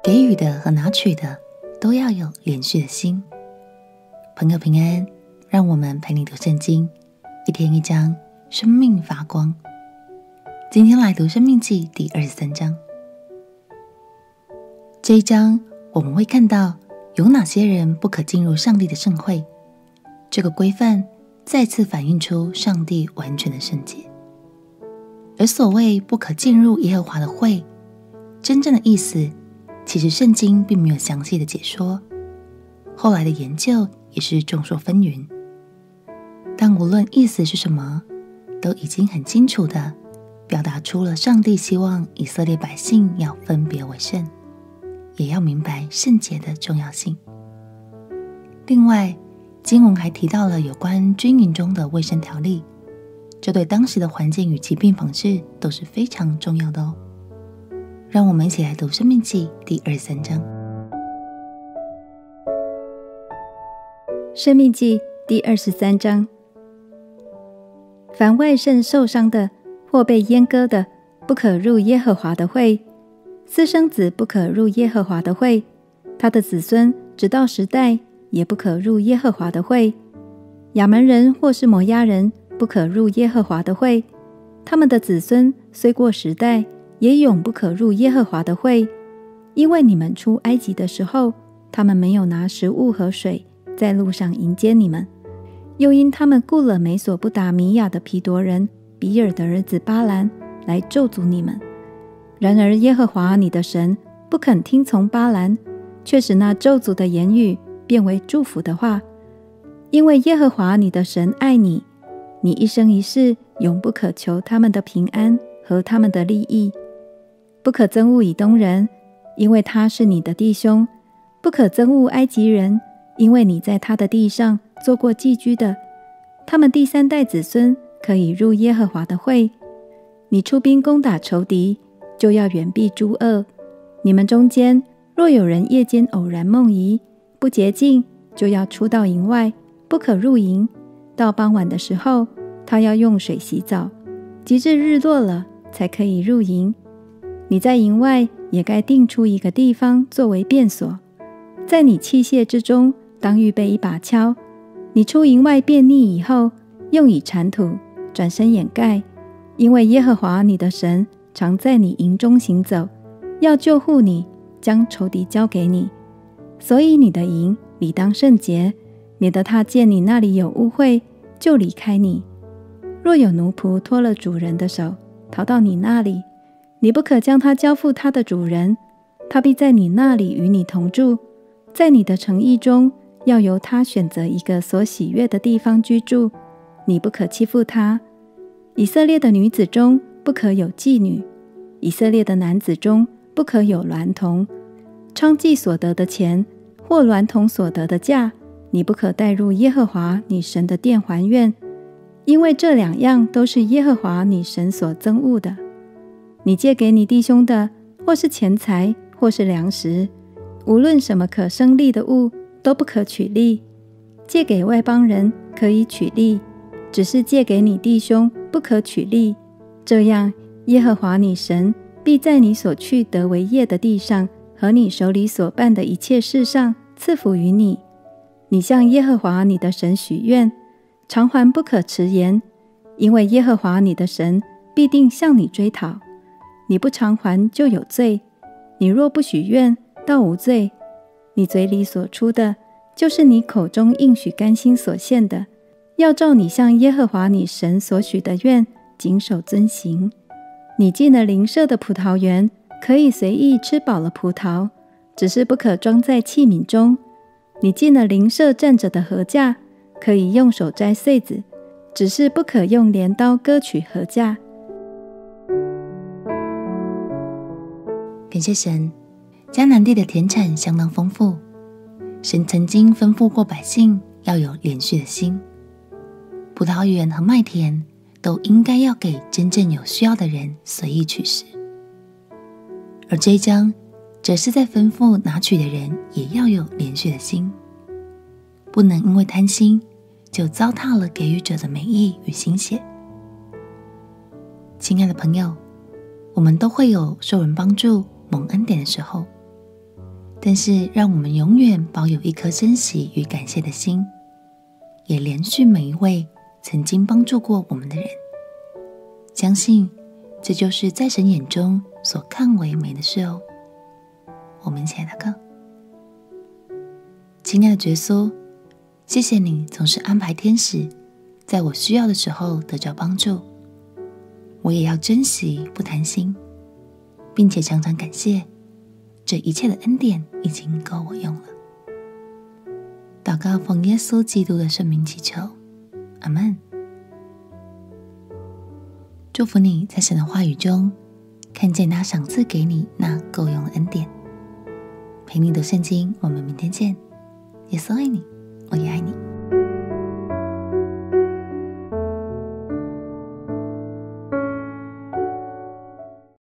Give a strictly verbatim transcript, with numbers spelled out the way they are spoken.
给予的和拿取的都要有连续的心。朋友平安，让我们陪你读圣经，一天一章，生命发光。今天来读申命记第二十三章。这一章我们会看到有哪些人不可进入上帝的圣会，这个规范再次反映出上帝完全的圣洁。而所谓不可进入耶和华的会，真正的意思其实圣经并没有详细的解说，后来的研究也是众说纷纭。但无论意思是什么，都已经很清楚地表达出了上帝希望以色列百姓要分别为圣，也要明白圣洁的重要性。另外，经文还提到了有关军营中的卫生条例，这对当时的环境与疾病防治都是非常重要的哦。让我们一起来读申命记第二十三章。 申命记第二十三章。凡外肾受伤的或被阉割的，不可入耶和华的会；私生子不可入耶和华的会，他的子孙直到十代也不可入耶和华的会。亚门人或是摩押人不可入耶和华的会，他们的子孙虽过十代，也永不可入耶和华的会。因为你们出埃及的时候，他们没有拿食物和水在路上迎接你们，又因他们雇了美索不达米亚的毗夺人比尔的儿子巴兰来咒诅你们。然而耶和华你的神不肯听从巴兰，却使那咒诅的言语变为祝福的话。因为耶和华你的神爱你，你一生一世永不可求他们的平安和他们的利益。不可憎恶以东人，因为他是你的弟兄；不可憎恶埃及人，因为你在他的地上做过寄居的。他们第三代子孙可以入耶和华的会。你出兵攻打仇敌，就要远避诸恶。你们中间若有人夜间偶然梦遗，不洁净，就要出到营外，不可入营。到傍晚的时候，他要用水洗澡，及至日落了，才可以入营。你在营外也该定出一个地方作为便所，在你器械之中当预备一把锹。你出营外便溺以后，用以铲土，转身掩盖，因为耶和华你的神常在你营中行走，要救护你，将仇敌交给你。所以你的营理当圣洁，免得他见你那里有污秽，就离开你。若有奴仆脱了主人的手，逃到你那里，你不可将他交付他的主人，他必在你那里与你同住，在你的城邑中，要由他选择一个所喜悦的地方居住，你不可欺负他。以色列的女子中不可有妓女，以色列的男子中不可有娈童。娼妓所得的钱或娈童所得的价，你不可带入耶和华你神的殿还愿，因为这两样都是耶和华你神所憎恶的。你借给你弟兄的，或是钱财，或是粮食，无论什么可生利的物，都不可取利。借给外邦人可以取利，只是借给你弟兄不可取利。这样，耶和华你神必在你所去得为业的地上，和你手里所办的一切事上赐福于你。你向耶和华你的神许愿，偿还不可迟延，因为耶和华你的神必定向你追讨。你不偿还就有罪，你若不许愿，倒无罪。你嘴里所出的，就是你口中应许甘心所献的，要照你向耶和华你神所许的愿，谨守遵行。你进了邻舍的葡萄园，可以随意吃饱了葡萄，只是不可装在器皿中。你进了邻舍站着的禾稼，可以用手摘穗子，只是不可用镰刀割取禾稼。 感谢神，迦南地的田产相当丰富，神曾经吩咐过百姓要有连续的心，葡萄园和麦田都应该要给真正有需要的人随意取食。而这一章则是在吩咐拿取的人也要有连续的心，不能因为贪心就糟蹋了给予者的美意与心血。亲爱的朋友，我们都会有受人帮助蒙恩典的时候， 但是让我们永远保有一颗珍惜与感谢的心，也连续每一位曾经帮助过我们的人，相信这就是在神眼中所看为美的事哦。我们一起来祷告。亲爱的耶稣，谢谢你总是安排天使在我需要的时候得着帮助，我也要珍惜不贪心，并且常常感谢这一切的恩典已经够我用了。祷告奉耶稣基督的圣名祈求，阿们。祝福你在神的话语中看见他赏赐给你那够用的恩典。陪你读圣经，我们明天见。耶稣爱你，我也爱你。